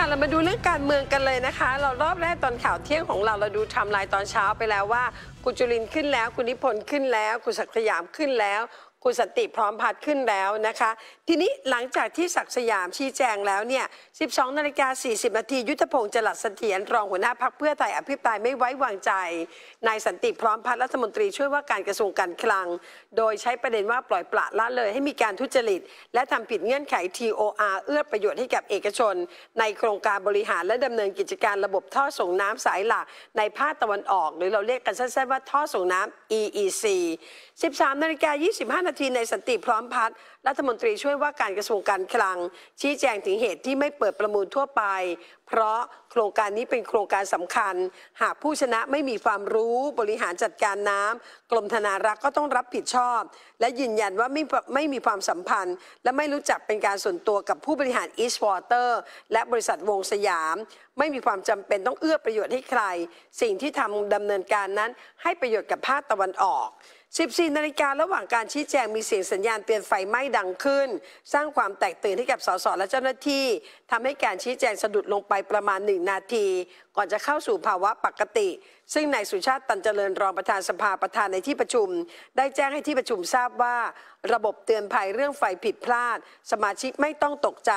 เรามาดูเรื่องการเมืองกันเลยนะคะเรารอบแรกตอนข่าวเที่ยงของเราดูไทม์ไลน์ตอนเช้าไปแล้วว่าคุณจุรินทร์ขึ้นแล้วคุณนิพนธ์ขึ้นแล้วคุณศักดิ์สยามขึ้นแล้วคุณสันติพร้อมพัฒน์ขึ้นแล้วนะคะทีนี้หลังจากที่ศักดิ์สยามชี้แจงแล้วเนี่ย 12:40 นาทียุทธพงษ์จรัสเสถียรรองหัวหน้าพรรคเพื่อไทยอภิปรายไม่ไว้วางใจนายสันติพร้อมพัฒน์รัฐมนตรีช่วยว่าการกระทรวงการคลังโดยใช้ประเด็นว่าปล่อยปละละเลยให้มีการทุจริตและทำผิดเงื่อนไข TOR เอื้อประโยชน์ให้กับเอกชนในโครงการบริหารและดำเนินกิจการระบบท่อส่งน้ำสายหลักในภาคตะวันออกหรือเราเรียกกันสั้นๆว่าท่อส่งน้ำ EEC 13:25 นาทีในสันติพร้อมพัฒน์รัฐมนตรีช่วยว่าการกระทรวงการคลังชี้แจงถึงเหตุที่ไม่เปิดประมูลทั่วไปเพราะโครงการนี้เป็นโครงการสำคัญหากผู้ชนะไม่มีความรู้บริหารจัดการน้ำกรมธนารักษ์ก็ต้องรับผิดชอบและยืนยันว่าไม่มีความสัมพันธ์และไม่รู้จักเป็นการส่วนตัวกับผู้บริหาร East Water และบริษัทวงสยามไม่มีความจำเป็นต้องเอื้อประโยชน์ให้ใครสิ่งที่ดำเนินการนั้นให้ประโยชน์กับภาคตะวันออก14 นาฬิการะหว่างการชี้แจงมีเสียงสัญญาณเตือนไฟไหม้ดังขึ้นสร้างความแตกตื่นให้กับสสและเจ้าหน้าที่ทำให้การชี้แจงสะดุดลงไปประมาณ1 นาทีก่อนจะเข้าสู่ภาวะปกติซึ่งนายสุชาติตันเจริญรองประธานสภาประธานในที่ประชุมได้แจ้งให้ที่ประชุมทราบว่าระบบเตือนภัยเรื่องไฟผิดพลาดสมาชิกไม่ต้องตกใจ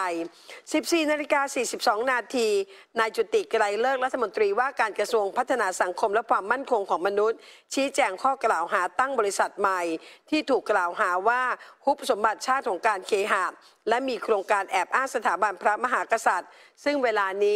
14:42 นาทีนายจุติไกรเลิกษ์รัฐมนตรีว่าการกระทรวงพัฒนาสังคมและความมั่นคงของมนุษย์ชี้แจงข้อกล่าวหาตั้งบริษัทใหม่ที่ถูกกล่าวหาว่าฮุบสมบัติชาติของการเคหะและมีโครงการแอบอ้างสถาบันพระมหากษัตริย์ซึ่งเวลานี้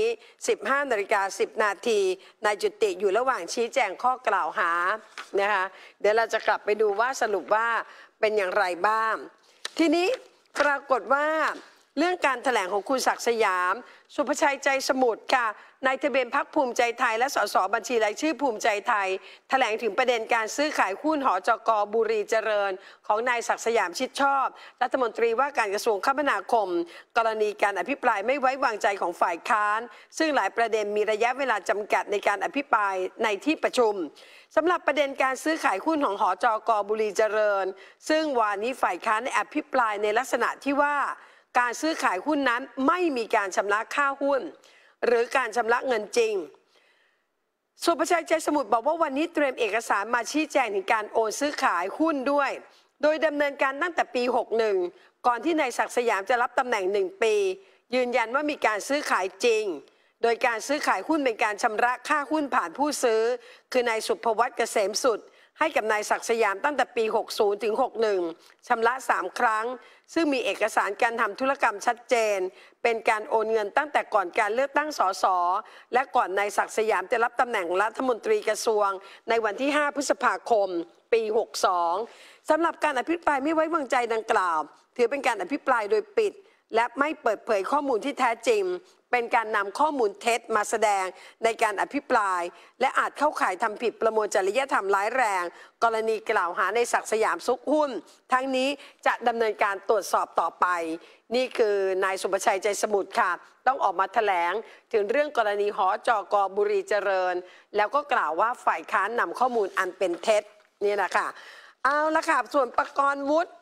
15:10 นาทีนายจุติอยู่ระหว่างชี้แจงข้อกล่าวหานะคะเดี๋ยวเราจะกลับไปดูว่าสรุปว่าเป็นอย่างไรบ้างทีนี้ปรากฏว่าเรื่องการแถลงของคุณศักดิ์สยามสุภชัยใจสมุทรค่ะนายทะเบียนพรรคภูมิใจไทยและสสบัญชีรายชื่อภูมิใจไทยแถลงถึงประเด็นการซื้อขายหุ้นหจก.บุรีเจริญของนายศักดิ์สยามชิดชอบรัฐมนตรีว่าการกระทรวงคมนาคมกรณีการอภิปรายไม่ไว้วางใจของฝ่ายค้านซึ่งหลายประเด็นมีระยะเวลาจำกัดในการอภิปรายในที่ประชุมสำหรับประเด็นการซื้อขายหุ้นของหจก.บุรีเจริญซึ่งวันนี้ฝ่ายค้านได้อภิปรายในลักษณะที่ว่าการซื้อขายหุ้นนั้นไม่มีการชำระค่าหุ้นหรือการชำระเงินจริงสุภชัยใจสมุทรบอกว่าวันนี้เตรียมเอกสารมาชี้แจงถึงการโอนซื้อขายหุ้นด้วยโดยดำเนินการตั้งแต่ปี 61ก่อนที่นายศักดิ์สยามจะรับตำแหน่ง1 ปียืนยันว่ามีการซื้อขายจริงโดยการซื้อขายหุ้นเป็นการชำระค่าหุ้นผ่านผู้ซื้อคือนายสุภวัฒน์เกษมสุดให้กับนายศักดิ์สยามตั้งแต่ปี 60 ถึง 61ชำระ3 ครั้งซึ่งมีเอกสารการทำธุรกรรมชัดเจนเป็นการโอนเงินตั้งแต่ก่อนการเลือกตั้งสสและก่อนนายศักดิ์สยามจะรับตำแหน่งรัฐมนตรีกระทรวงในวันที่ 5 พฤษภาคม ปี 62สำหรับการอภิปรายไม่ไว้วางใจดังกล่าวถือเป็นการอภิปรายโดยปิดและไม่เปิดเผยข้อมูลที่แท้จริงเป็นการนำข้อมูลเท็จมาแสดงในการอภิปรายและอาจเข้าข่ายทำผิดประมวลจริยธรรมร้ายแรงกรณีกล่าวหาในศักดิ์สยามซุกหุ้นทั้งนี้จะดำเนินการตรวจสอบต่อไปนี่คือนายสุภชัยใจสมุทรค่ะต้องออกมาแถลงถึงเรื่องกรณีหจก.บุรีเจริญแล้วก็กล่าวว่าฝ่ายค้านนำข้อมูลอันเป็นเท็จนี่แหละค่ะเอาละค่ะส่วนประกรณ์วุฒิ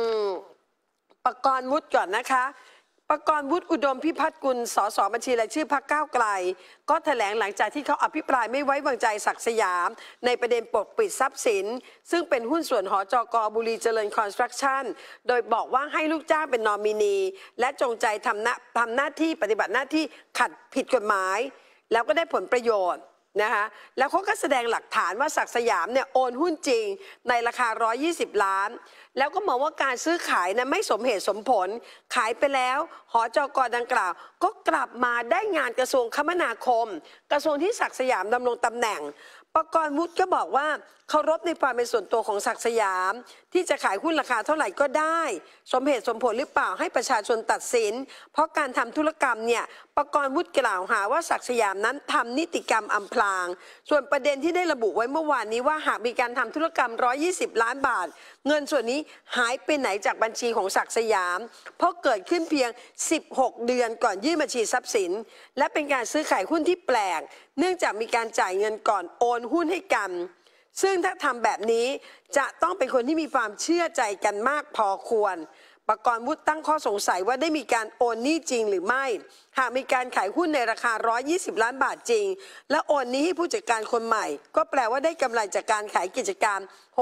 ก่อนนะคะประกรณ์วุฒิอุดมพิพัฒน์กุลสสบัญชีรายชื่อพรรคก้าวไกลก็แถลงหลังจากที่เขาอภิปรายไม่ไว้วางใจศักดิ์สยามในประเด็นปกปิดทรัพย์สินซึ่งเป็นหุ้นส่วนหจก.บุรีเจริญคอนสตรักชั่นโดยบอกว่าให้ลูกจ้างเป็นนอมินีและจงใจทำหน้าที่ปฏิบัติหน้าที่ขัดผิดกฎหมายแล้วก็ได้ผลประโยชน์นะคะแล้วเขาก็แสดงหลักฐานว่าศักดิ์สยามเนี่ยโอนหุ้นจริงในราคา120 ล้านแล้วก็มองว่าการซื้อขายนะไม่สมเหตุสมผลขายไปแล้วหจก.ดังกล่าวก็กลับมาได้งานกระทรวงคมนาคมกระทรวงที่ศักดิ์สยามดำรงตำแหน่งประกรณ์วุฒิก็บอกว่าเคารพในความเป็นส่วนตัวของศักดิ์สยามที่จะขายหุ้นราคาเท่าไหร่ก็ได้สมเหตุสมผลหรือเปล่าให้ประชาชนตัดสินเพราะการทำธุรกรรมเนี่ยประกรณ์วุฒิกล่าวหาว่าศักดิ์สยามนั้นทำนิติกรรมอำพรางส่วนประเด็นที่ได้ระบุไว้เมื่อวานนี้ว่าหากมีการทำธุรกรรม120 ล้านบาทเงินส่วนนี้หายไปไหนจากบัญชีของศักดิ์สยามเพราะเกิดขึ้นเพียง16 เดือนก่อนยื่นบัญชีทรัพย์สินและเป็นการซื้อขายหุ้นที่แปลกเนื่องจากมีการจ่ายเงินก่อนโอนหุ้นให้กันซึ่งถ้าทำแบบนี้จะต้องเป็นคนที่มีความเชื่อใจกันมากพอควรปกรณ์วุฒิตั้งข้อสงสัยว่าได้มีการโอนหนี้จริงหรือไม่หากมีการขายหุ้นในราคา120 ล้านบาทจริงและโอนนี้ให้ผู้จัดการคนใหม่ก็แปลว่าได้กำไรจากการขายกิจการ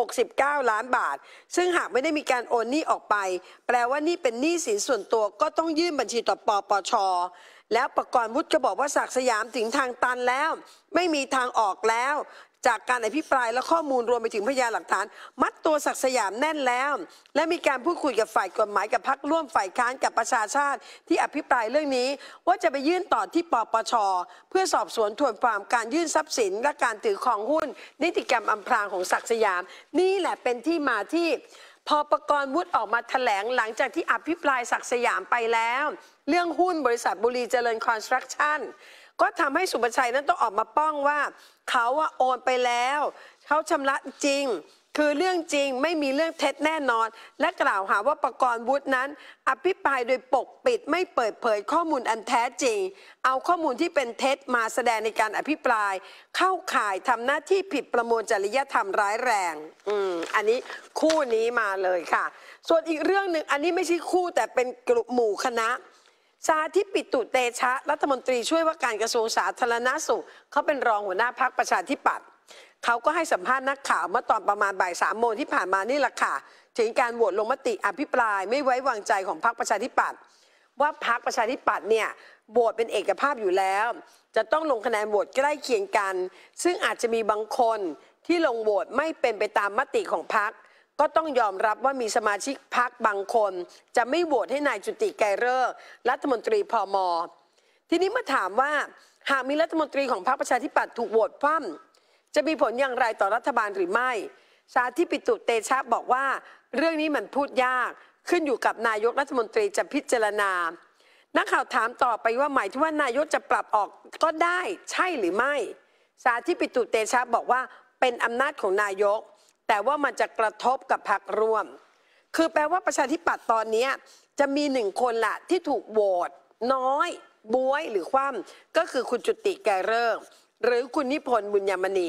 69 ล้านบาทซึ่งหากไม่ได้มีการโอนหนี้ออกไปแปลว่านี่เป็นหนี้สินส่วนตัวก็ต้องยื่นบัญชีต่อปปช.แล้วปกรณ์วุฒิก็บอกว่าศักดิ์สยามถึงทางตันแล้วไม่มีทางออกแล้วจากการอภิปรายและข้อมูลรวมไปถึงพยานหลักฐานมัดตัวศักดิ์สยามแน่นแล้วและมีการพูดคุยกับฝ่ายกฎหมายกับพรรคร่วมฝ่ายค้านกับประชาชาติที่อภิปรายเรื่องนี้ว่าจะไปยื่นต่อที่ปปช.เพื่อสอบสวนทวนความการยื่นทรัพย์สินและการถือครองหุ้นนิติกรรมอำพรางของศักดิ์สยามนี่แหละเป็นที่มาที่พอปกรณ์วุฒิออกมาแถลงหลังจากที่อภิปรายศักดิ์สยามไปแล้วเรื่องหุ้นบริษัทบุรีเจริญคอนสตรักชั่นก็ทำให้สุภชัยนั้นต้องออกมาป้องว่าเขาโอนไปแล้วเขาชำระจริงคือเรื่องจริงไม่มีเรื่องเท็จแน่นอนและกล่าวหาว่าปกรณ์วุฒินั้นอภิปรายโดยปกปิดไม่เปิดเผยข้อมูลอันแท้จริงเอาข้อมูลที่เป็นเท็จมาแสดงในการอภิปรายเข้าข่ายทำหน้าที่ผิดประมวลจริยธรรมร้ายแรงอันนี้คู่นี้มาเลยค่ะส่วนอีกเรื่องหนึ่งอันนี้ไม่ใช่คู่แต่เป็นกลุ่มหมู่คณะสาธิตปิตุเตชะรัฐมนตรีช่วยว่าการกระทรวงสาธารณสุขเขาเป็นรองหัวหน้าพรรคประชาธิปัตย์เขาก็ให้สัมภาษณ์นักข่าวเมื่อตอนประมาณบ่าย3 โมงที่ผ่านมานี่แหละค่ะถึงการโหวตลงมติอภิปรายไม่ไว้วางใจของพรรคประชาธิปัตย์ว่าพรรคประชาธิปัตย์เนี่ยโหวตเป็นเอกภาพอยู่แล้วจะต้องลงคะแนนโหวตใกล้เคียงกันซึ่งอาจจะมีบางคนที่ลงโหวตไม่เป็นไปตามมติของพรรคก็ต้องยอมรับว่ามีสมาชิกพรรคบางคนจะไม่โหวตให้นายจุติไกรฤกษ์รัฐมนตรีพม.ทีนี้เมื่อถามว่าหากมีรัฐมนตรีของพรรคประชาธิปัตย์ถูกโหวตคว่ำจะมีผลอย่างไรต่อรัฐบาลหรือไม่สาธิตปิตุเตชะบอกว่าเรื่องนี้มันพูดยากขึ้นอยู่กับนายกรัฐมนตรีจะพิจารณานักข่าวถามต่อไปว่าหมายถึงว่านายกจะปรับออกก็ได้ใช่หรือไม่สาธิตปิตุเตชะบอกว่าเป็นอำนาจของนายกแต่ว่ามันจะกระทบกับพรรคร่วมคือแปลว่าประชาธิปัตย์ตอนนี้จะมี1 คนละที่ถูกโหวตน้อยบ๊วยหรือคว่ำก็คือคุณจุติไกรฤกษ์หรือคุณนิพนธ์บุญยมณี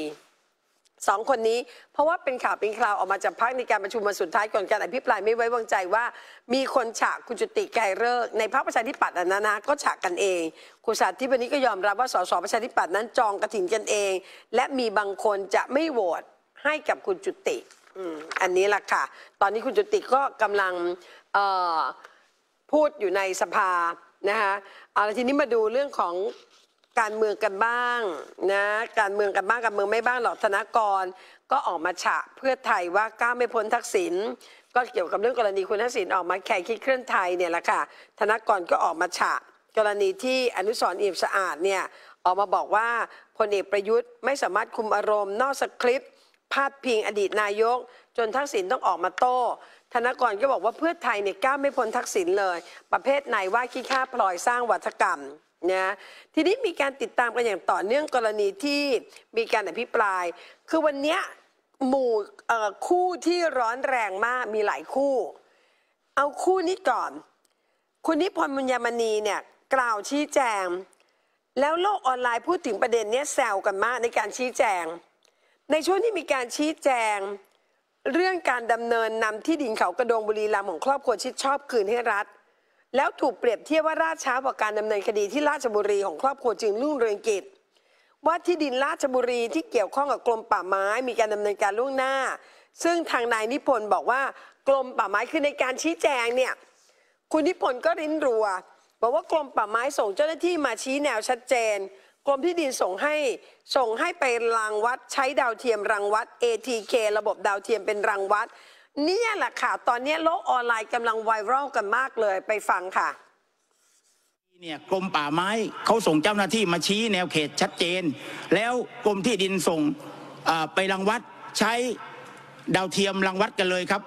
2 คนนี้เพราะว่าเป็นข่าวเป็นคราวออกมาจากพรรคในการประชุมวันสุดท้ายก่อนการอภิปรายไม่ไว้วางใจว่ามีคนฉากคุณจุติไกรฤกษ์ในพรรคประชาธิปัตย์นะก็ฉากกันเองคุณสาธิตวันนี้ก็ยอมรับว่าสสประชาธิปัตย์นั้นจองกฐินกันเองและมีบางคนจะไม่โหวตให้กับคุณจุติอันนี้แหละค่ะตอนนี้คุณจุติก็กำลังพูดอยู่ในสภานะคะเอาละทีนี้มาดูเรื่องของการเมืองกันบ้างนะการเมืองกันบ้างการเมืองไม่บ้างหรอกธนกรก็ออกมาฉะเพื่อไทยว่าก้าวไม่พ้นทักษิณก็เกี่ยวกับเรื่องกรณีคุณทักษิณออกมาแข่คิดเคลื่อนไทยเนี่ยแหละค่ะธนกรก็ออกมาฉะกรณีที่อนุสรณ์อิ่มสะอาดเนี่ยออกมาบอกว่าพลเอกประยุทธ์ไม่สามารถคุมอารมณ์นอกสคริปต์พาดพิงอดีตนายกจนทักษิณต้องออกมาโต้ธนกรก็บอกว่าเพื่อไทยเนี่ยก้าวไม่พ้นทักษิณเลยประเภทไหนว่าขี้ข้าพลอยสร้างวัฒกรรมนะทีนี้มีการติดตามกันอย่างต่อเนื่องกรณีที่มีการอภิปรายคือวันนี้หมู่คู่ที่ร้อนแรงมากมีหลายคู่เอาคู่นี้ก่อนคุณนิพนธ์บุญยมณีเนี่ยกล่าวชี้แจงแล้วโลกออนไลน์พูดถึงประเด็นนี้แซวกันมากในการชี้แจงในช่วงที่มีการชี้แจงเรื่องการดำเนินนำที่ดินเขากระโดงบุรีรัมย์ของครอบครัวชิดชอบคืนให้รัฐแล้วถูกเปรียบเทียบว่าล่าช้ากว่าการดำเนินคดีที่ราชบุรีของครอบครัวจึงรุ่งเรืองกิจว่าที่ดินราชบุรีที่เกี่ยวข้องกับกรมป่าไม้มีการดำเนินการล่วงหน้าซึ่งทางนายนิพนธ์บอกว่ากรมป่าไม้คือในการชี้แจงเนี่ยคุณนิพนธ์ก็ริ้นรัวบอกว่ากรมป่าไม้ส่งเจ้าหน้าที่มาชี้แนวชัดเจนกรมที่ดินส่งให้ไปรังวัดใช้ดาวเทียมรังวัด ATK ระบบดาวเทียมเป็นรังวัดนี่แหละค่ะตอนนี้โลกออนไลน์กำลังไวรัลกันมากเลยไปฟังค่ะเนี่ยกรมป่าไม้เขาส่งเจ้าหน้าที่มาชี้แนวเขตชัดเจนแล้วกรมที่ดินส่งไปรังวัดใช้ดาวเทียมรังวัดกันเลยครับ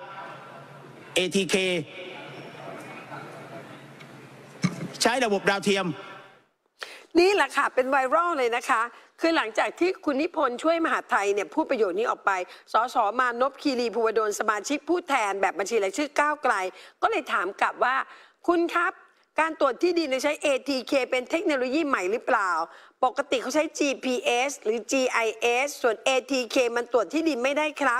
ATK ใช้ระบบดาวเทียมนี่แหละค่ะเป็นไวรัลเลยนะคะคือหลังจากที่คุณนิพนธ์ช่วยมหาดไทยเนี่ยพูดประโยชน์นี้ออกไปสสมานพคีรีภูวดลสมาชิกผู้แทนแบบบัญชีรายชื่อก้าวไกลก็เลยถามกลับว่าคุณครับการตรวจที่ดินใช้ ATK เป็นเทคโนโลยีใหม่หรือเปล่าปกติเขาใช้ GPS หรือ GIS ส่วน ATK มันตรวจที่ดินไม่ได้ครับ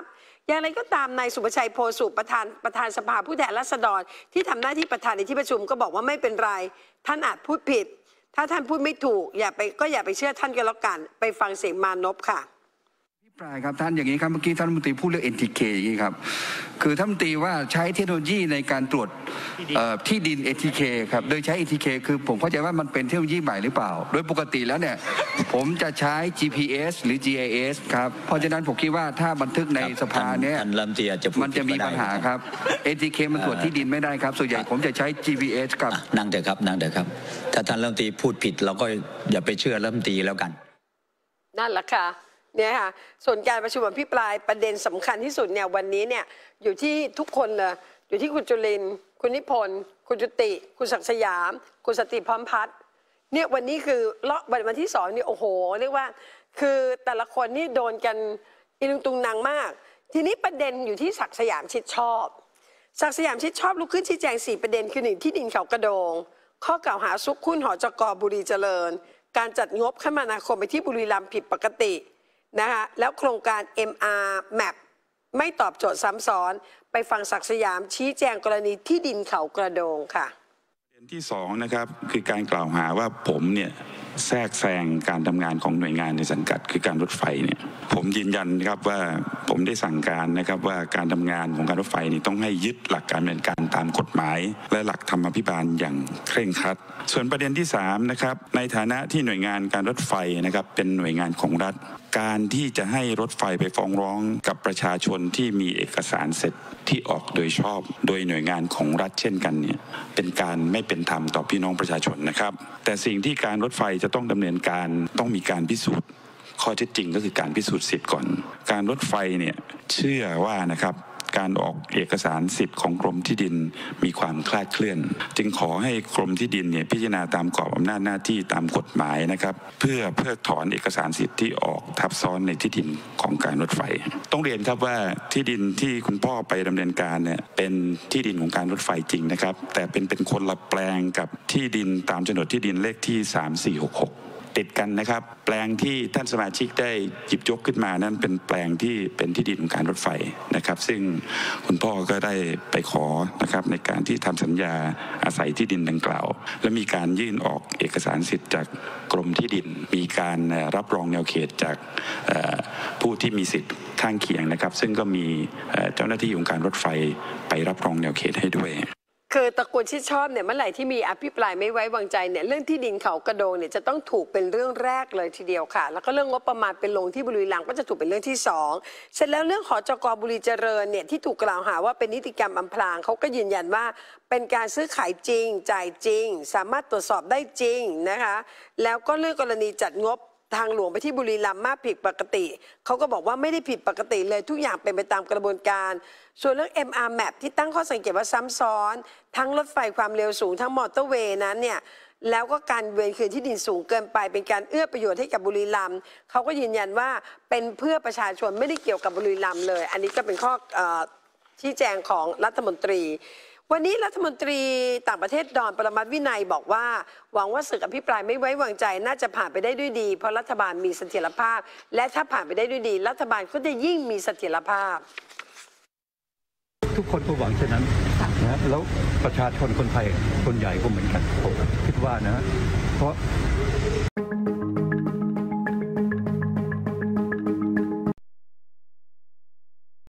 อย่างไรก็ตามนายสุประชัยโพสุประธานสภาผู้แทนราษฎรที่ทำหน้าที่ประธานในที่ประชุมก็บอกว่าไม่เป็นไรท่านอาจพูดผิดถ้าท่านพูดไม่ถูกอย่าไปเชื่อท่านก็แล้วกันไปฟังเสียงมานพค่ะปลายครับท่านอย่างนี้ครับเมื่อกี้ท่านรัฐมนตรีพูดเรื่อง NTK อย่างนี้ครับคือท่านรัฐมนตรีว่าใช้เทคโนโลยีในการตรวจที่ดิน NTK ครับโดยใช้ NTK คือผมเข้าใจว่ามันเป็นเทคโนโลยีใหม่หรือเปล่าโดยปกติแล้วเนี่ยผมจะใช้ GPS หรือ GIS ครับเพราะฉะนั้นผมคิดว่าถ้าบันทึกในสภาเนี่ยมันจะมีปัญหาครับ NTK มันตรวจที่ดินไม่ได้ครับส่วนใหญ่ผมจะใช้ GPS ครับนั่งเถอะครับนั่งเถอะครับถ้าท่านรัฐมนตรีพูดผิดเราก็อย่าไปเชื่อรัฐมนตรีแล้วกันนั่นแหละค่ะเนี่ยค่ะส่วนการประชุมอภิปรายประเด็นสำคัญที่สุดเนี่ยวันนี้เนี่ยอยู่ที่ทุกคนเลยอยู่ที่คุณจุลินทร์คุณนิพนธ์คุณจุติคุณศักดิ์สยามคุณสติพร้อมพัฒน์เนี่ยวันนี้คือวันที่2นี่โอ้โหเรียกว่าคือแต่ละคนนี่โดนกันอีลุงตุงนางมากทีนี้ประเด็นอยู่ที่ศักดิ์สยามชิดชอบศักดิ์สยามชิดชอบลุกขึ้นชี้แจง4ประเด็นคือ1ที่ดินเขากระโดงข้อกล่าวหาซุกหุ้นหจก.บุรีเจริญการจัดงบคมนาคมไปที่บุรีรัมย์ผิดปกตินะคะแล้วโครงการ MR Map ไม่ตอบโจทย์ซ้ำซ้อนไปฟังศักดิ์สยามชี้แจงกรณีที่ดินเขากระโดงค่ะประเด็นที่2นะครับคือการกล่าวหาว่าผมเนี่ยแทรกแซงการทำงานของหน่วยงานในสังกัดคือการรถไฟเนี่ยผมยืนยันครับว่าผมได้สั่งการนะครับว่าการทำงานของการรถไฟนี่ต้องให้ยึดหลักการดำเนินการตามกฎหมายและหลักธรรมาภิบาลอย่างเคร่งครัดส่วนประเด็นที่3นะครับในฐานะที่หน่วยงานการรถไฟนะครับเป็นหน่วยงานของรัฐการที่จะให้รถไฟไปฟ้องร้องกับประชาชนที่มีเอกสารเสร็จที่ออกโดยชอบโดยหน่วยงานของรัฐเช่นกันเนี่ยเป็นการไม่เป็นธรรมต่อพี่น้องประชาชนนะครับแต่สิ่งที่การรถไฟจะต้องดำเนินการต้องมีการพิสูจน์ข้อเท็จจริงก็คือการพิสูจน์สิทธิ์ก่อนการรถไฟเนี่ยเชื่อว่านะครับการออกเอกสารสิทธิ์ของกรมที่ดินมีความคลาดเคลื่อนจึงขอให้กรมที่ดินเนี่ยพิจารณาตามกรอบอำนาจหน้าที่ตามกฎหมายนะครับเพื่อเพิกถอนเอกสารสิทธิ์ที่ออกทับซ้อนในที่ดินของการรถไฟต้องเรียนครับว่าที่ดินที่คุณพ่อไปดำเนินการเนี่ยเป็นที่ดินของการรถไฟจริงนะครับแต่เป็นคนละแปลงกับที่ดินตามโฉนดที่ดินเลขที่3466ติดกันนะครับแปลงที่ท่านสมาชิกได้หยิบยกขึ้นมานั้นเป็นแปลงที่เป็นที่ดินของการรถไฟนะครับซึ่งคุณพ่อก็ได้ไปขอนะครับในการที่ทำสัญญาอาศัยที่ดินดังกล่าวและมีการยื่นออกเอกสารสิทธิ์จากกรมที่ดินมีการรับรองแนวเขตจากผู้ที่มีสิทธิ์ข้างเคียงนะครับซึ่งก็มีเจ้าหน้าที่ของการรถไฟไปรับรองแนวเขตให้ด้วยคือตระกูลชิดชอบเนี่ยเมื่อไหร่ที่มีอภิปรายไม่ไว้วางใจเนี่ยเรื่องที่ดินเขากระโดงเนี่ยจะต้องถูกเป็นเรื่องแรกเลยทีเดียวค่ะแล้วก็เรื่องงบประมาณเป็นลงที่บุรีรัมย์ก็จะถูกเป็นเรื่องที่2เสร็จแล้วเรื่องหจก.บุรีเจริญเนี่ยที่ถูกกล่าวหาว่าเป็นนิติกรรมอำพรางเขาก็ยืนยันว่าเป็นการซื้อขายจริงจ่ายจริงสามารถตรวจสอบได้จริงนะคะแล้วก็เรื่องกรณีจัดงบทางหลวงไปที่บุรีรัมย์มากผิดปกติเขาก็บอกว่าไม่ได้ผิดปกติเลยทุกอย่างเป็นไปตามกระบวนการส่วนเรื่อง MR Map ที่ตั้งข้อสังเกตว่าซ้ำซ้อนทั้งรถไฟความเร็วสูงทั้งมอเตอร์เวย์นั้นเนี่ยแล้วก็การเวรคืนที่ดินสูงเกินไปเป็นการเอื้อประโยชน์ให้กับบุรีรัมย์เขาก็ยืนยันว่าเป็นเพื่อประชาชนไม่ได้เกี่ยวกับบุรีรัมย์เลยอันนี้ก็เป็นข้อชี้แจงของรัฐมนตรีวันนี้รัฐมนตรีต่างประเทศดอนปรมัตถ์วินัยบอกว่าหวังว่าศึกอภิปรายไม่ไว้วางใจน่าจะผ่านไปได้ด้วยดีเพราะรัฐบาลมีเสถียรภาพและถ้าผ่านไปได้ด้วยดีรัฐบาลก็จะยิ่งมีเสถียรภาพทุกคนก็หวังเช่นนั้นนะแล้วประชาชนคนไทยคนใหญ่ก็เหมือนกันผมคิดว่านะเพราะ